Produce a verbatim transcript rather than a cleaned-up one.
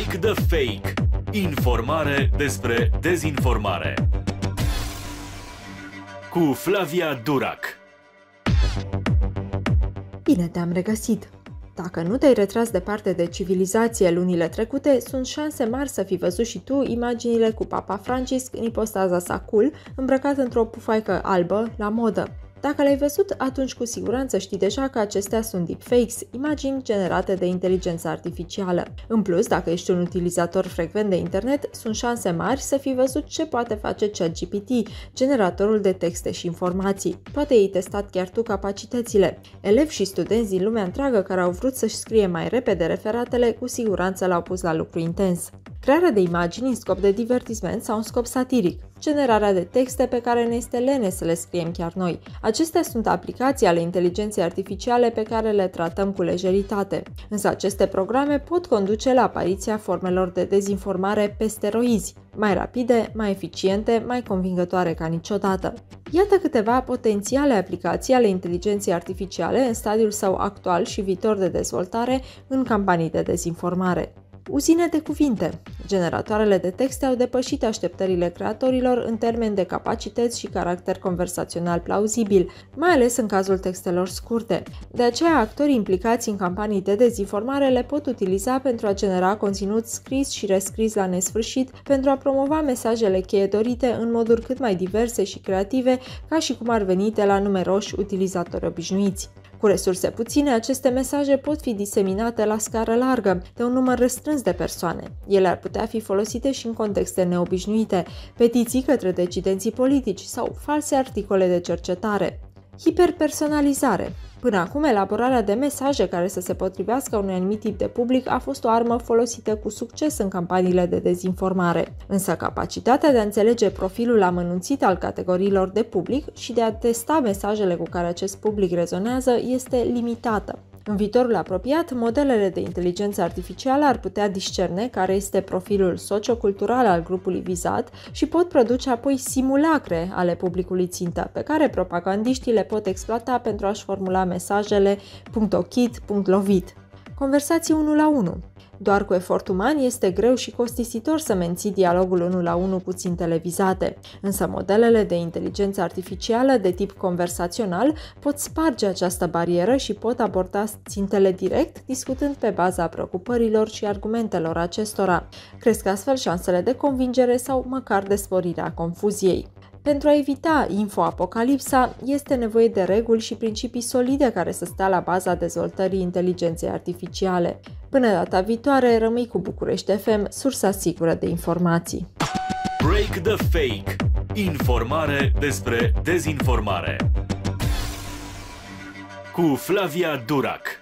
Break the Fake. Informare despre dezinformare. Cu Flavia Durac. Bine te-am regăsit! Dacă nu te-ai retras departe de civilizație lunile trecute, sunt șanse mari să fi văzut și tu imaginile cu Papa Francisc în ipostaza sa cool, îmbrăcat într-o pufaică albă, la modă. Dacă le-ai văzut, atunci cu siguranță știi deja că acestea sunt deepfakes, imagini generate de inteligență artificială. În plus, dacă ești un utilizator frecvent de internet, sunt șanse mari să fi văzut ce poate face ChatGPT, generatorul de texte și informații. Poate ai testat chiar tu capacitățile. Elevi și studenți din lumea întreagă care au vrut să-și scrie mai repede referatele, cu siguranță l-au pus la lucru intens. Crearea de imagini în scop de divertisment sau în scop satiric. Generarea de texte pe care ne este lene să le scriem chiar noi. Acestea sunt aplicații ale inteligenței artificiale pe care le tratăm cu lejeritate. Însă aceste programe pot conduce la apariția formelor de dezinformare pe steroizi, mai rapide, mai eficiente, mai convingătoare ca niciodată. Iată câteva potențiale aplicații ale inteligenței artificiale în stadiul său actual și viitor de dezvoltare în campanii de dezinformare. Uzine de cuvinte. Generatoarele de texte au depășit așteptările creatorilor în termeni de capacități și caracter conversațional plauzibil, mai ales în cazul textelor scurte. De aceea, actorii implicați în campanii de dezinformare le pot utiliza pentru a genera conținut scris și rescris la nesfârșit, pentru a promova mesajele cheie dorite în moduri cât mai diverse și creative, ca și cum ar veni de la numeroși utilizatori obișnuiți. Cu resurse puține, aceste mesaje pot fi diseminate la scară largă, de un număr restrâns de persoane. Ele ar putea fi folosite și în contexte neobișnuite, petiții către decidenții politici sau false articole de cercetare. Hiperpersonalizare. Până acum, elaborarea de mesaje care să se potrivească unui anumit tip de public a fost o armă folosită cu succes în campaniile de dezinformare. Însă capacitatea de a înțelege profilul amănunțit al categoriilor de public și de a testa mesajele cu care acest public rezonează este limitată. În viitorul apropiat, modelele de inteligență artificială ar putea discerne care este profilul sociocultural al grupului vizat și pot produce apoi simulacre ale publicului țintă, pe care propagandiștii le pot exploata pentru a-și formula mesajele punct ochit, punct lovit. Conversații unu la unu. Doar cu efort uman este greu și costisitor să menții dialogul unu la unu cu țintele vizate. Însă modelele de inteligență artificială de tip conversațional pot sparge această barieră și pot aborda țintele direct, discutând pe baza preocupărilor și argumentelor acestora. Cresc astfel șansele de convingere sau măcar de sporirea confuziei. Pentru a evita infoapocalipsa, este nevoie de reguli și principii solide care să stea la baza dezvoltării inteligenței artificiale. Până data viitoare, rămâi cu București F M, sursa sigură de informații. Break the Fake. Informare despre dezinformare. Cu Flavia Durac.